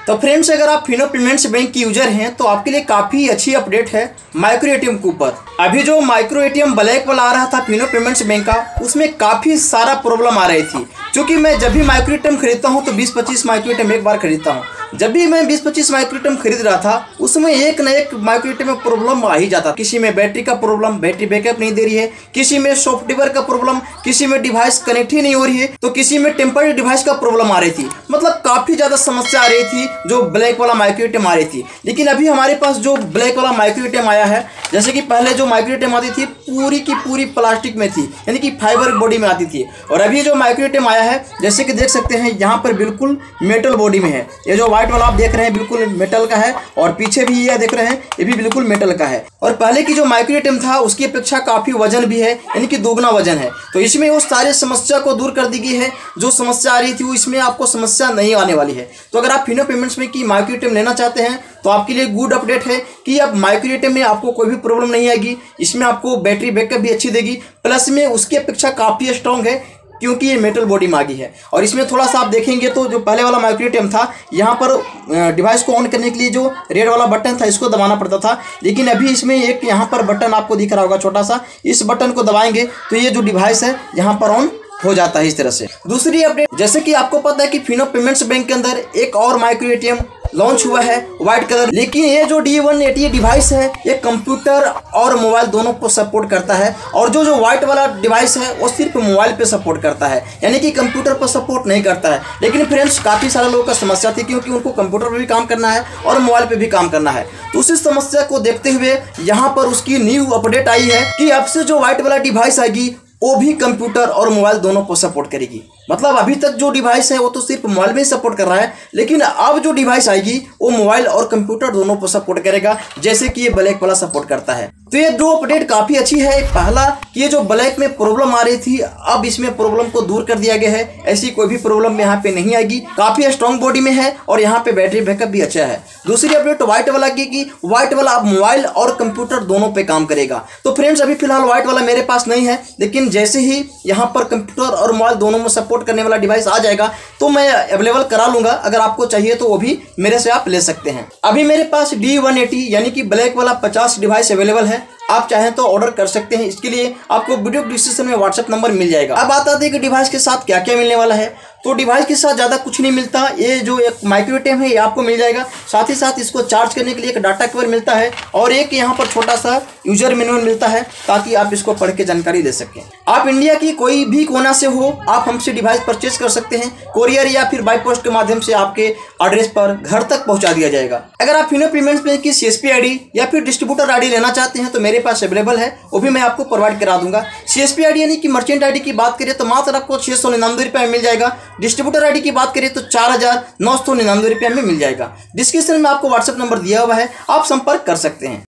तो फ्रेंड्स, अगर आप फिनो पेमेंट्स बैंक की यूजर हैं तो आपके लिए काफ़ी अच्छी अपडेट है माइक्रो एटीएम के ऊपर। अभी जो माइक्रो एटीएम ब्लैक वाला आ रहा था फिनो पेमेंट्स बैंक का, उसमें काफ़ी सारा प्रॉब्लम आ रही थी। क्योंकि मैं जब भी माइक्रो एटीएम खरीदता हूँ तो 20-25 माइक्रो एटीएम एक बार खरीदता हूँ। जब भी मैं 20-25 माइक्रो एटीएम खरीद रहा था, उसमें एक न एक माइक्रो एटीएम में प्रॉब्लम आ ही जाता। किसी में बैटरी का प्रॉब्लम, बैटरी बैकअप नहीं दे रही है, किसी में सॉफ्टवेयर का प्रॉब्लम, किसी में डिवाइस कनेक्ट ही नहीं हो रही है, तो किसी में टेम्पररी डिवाइस का प्रॉब्लम आ रही थी। मतलब काफ़ी ज़्यादा समस्या आ रही थी जो ब्लैक वाला माइक्रो एटीएम आ रही थी। लेकिन अभी हमारे पास जो ब्लैक वाला माइक्रो एटीएम आया है, जैसे कि पहले जो माइक्रो एटीएम आती थी पूरी की पूरी प्लास्टिक में थी, यानी कि फाइबर बॉडी में आती थी। और अभी जो माइक्रो एटीएम आया है, जैसे कि देख सकते हैं यहाँ पर बिल्कुल मेटल बॉडी में है। ये जो व्हाइट वाला आप देख रहे हैं बिल्कुल मेटल का है, और पीछे भी ये देख रहे हैं ये भी बिल्कुल मेटल का है। और पहले की जो माइक्रो एटीएम था उसकी अपेक्षा काफ़ी वजन भी है, यानी कि दोगुना वजन है। तो इसमें वो सारे समस्या को दूर कर दी गई है। जो समस्या आ रही थी वो इसमें आपको समस्या नहीं आने वाली है। तो अगर आप फिनो पेमेंट्स में की माइक्रो एटीएम लेना चाहते हैं तो आपके लिए गुड अपडेट है कि अब माइक्रो एटीएम में आपको कोई भी प्रॉब्लम नहीं आएगी। इसमें आपको बैटरी बैकअप भी अच्छी देगी, प्लस में उसकी अपेक्षा काफ़ी स्ट्रॉन्ग है क्योंकि ये मेटल बॉडी में आ गई है। और इसमें थोड़ा सा आप देखेंगे तो जो पहले वाला माइक्रो एटीएम था, यहाँ पर डिवाइस को ऑन करने के लिए जो रेड वाला बटन था इसको दबाना पड़ता था। लेकिन अभी इसमें एक यहाँ पर बटन आपको दिख रहा होगा छोटा सा, इस बटन को दबाएंगे तो ये जो डिवाइस है यहाँ पर ऑन हो जाता है इस तरह से। दूसरी अपडेट, जैसे कि आपको पता है कि फिनो पेमेंट्स बैंक के अंदर एक और माइक्रो एटीएम लॉन्च हुआ है व्हाइट कलर। लेकिन ये जो D180 डिवाइस है ये कंप्यूटर और मोबाइल दोनों को सपोर्ट करता है, और जो व्हाइट वाला डिवाइस है वो सिर्फ मोबाइल पे सपोर्ट करता है, यानी कि कंप्यूटर पर सपोर्ट नहीं करता है। लेकिन फ्रेंड्स, काफ़ी सारे लोगों का समस्या थी क्योंकि उनको कंप्यूटर पर भी काम करना है और मोबाइल पे भी काम करना है। तो उसी समस्या को देखते हुए यहाँ पर उसकी न्यू अपडेट आई है कि अब से जो व्हाइट वाला डिवाइस आएगी वो भी कंप्यूटर और मोबाइल दोनों को सपोर्ट करेगी। मतलब अभी तक जो डिवाइस है वो तो सिर्फ मोबाइल में ही सपोर्ट कर रहा है, लेकिन अब जो डिवाइस आएगी वो मोबाइल और कंप्यूटर दोनों को सपोर्ट करेगा, जैसे कि ये ब्लैक वाला सपोर्ट करता है। तो ये दो अपडेट काफ़ी अच्छी है। पहला कि ये जो ब्लैक में प्रॉब्लम आ रही थी अब इसमें प्रॉब्लम को दूर कर दिया गया है, ऐसी कोई भी प्रॉब्लम यहाँ पे नहीं आएगी। काफ़ी स्ट्रॉन्ग बॉडी में है और यहाँ पे बैटरी बैकअप भी अच्छा है। दूसरी अपडेट व्हाइट वाला की कि व्हाइट वाला अब मोबाइल और कंप्यूटर दोनों पे काम करेगा। तो फ्रेंड्स, अभी फिलहाल व्हाइट वाला मेरे पास नहीं है, लेकिन जैसे ही यहाँ पर कंप्यूटर और मोबाइल दोनों में सपोर्ट करने वाला डिवाइस आ जाएगा तो मैं अवेलेबल करा लूंगा। अगर आपको चाहिए तो वो भी मेरे से आप ले सकते हैं। अभी मेरे पास D180 यानी कि ब्लैक वाला 50 डिवाइस अवेलेबल है। आप चाहें तो ऑर्डर कर सकते हैं। इसके लिए आपको वीडियो डिस्क्रिप्शन में व्हाट्सएप नंबर मिल जाएगा। अब बात आती है कि डिवाइस के साथ क्या क्या मिलने वाला है। तो डिवाइस के साथ ज़्यादा कुछ नहीं मिलता। ये जो एक माइक्रो एटीएम है ये आपको मिल जाएगा, साथ ही साथ इसको चार्ज करने के लिए एक डाटा कवर मिलता है और एक यहाँ पर छोटा सा यूजर मैनुअल मिलता है ताकि आप इसको पढ़ के जानकारी ले सकें। आप इंडिया की कोई भी कोना से हो, आप हमसे डिवाइस परचेज कर सकते हैं। कोरियर या फिर बाई पोस्ट के माध्यम से आपके एड्रेस पर घर तक पहुँचा दिया जाएगा। अगर आप फिनो पेमेंट्स बैंक की CSP ID या फिर डिस्ट्रीब्यूटर ID लेना चाहते हैं तो मेरे पास अवेलेबल है, वो भी मैं आपको प्रोवाइड करा दूंगा। CSP ID यानी कि मर्चेंट ID की बात करें तो मात्र आपको 699 रुपये में मिल जाएगा। डिस्ट्रीब्यूटर ID की बात करें तो 4999 रुपये में मिल जाएगा। डिस्क्रिप्शन में आपको व्हाट्सएप नंबर दिया हुआ है, आप संपर्क कर सकते हैं।